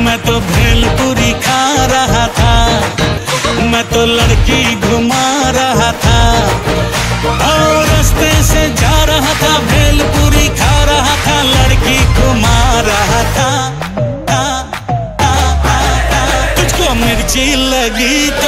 मैं तो भेलपुरी खा रहा था, मैं तो लड़की घुमा रहा था, और रास्ते से जा रहा था, भेलपुरी खा रहा था, लड़की घुमा रहा था। तुझको मिर्ची लगी तो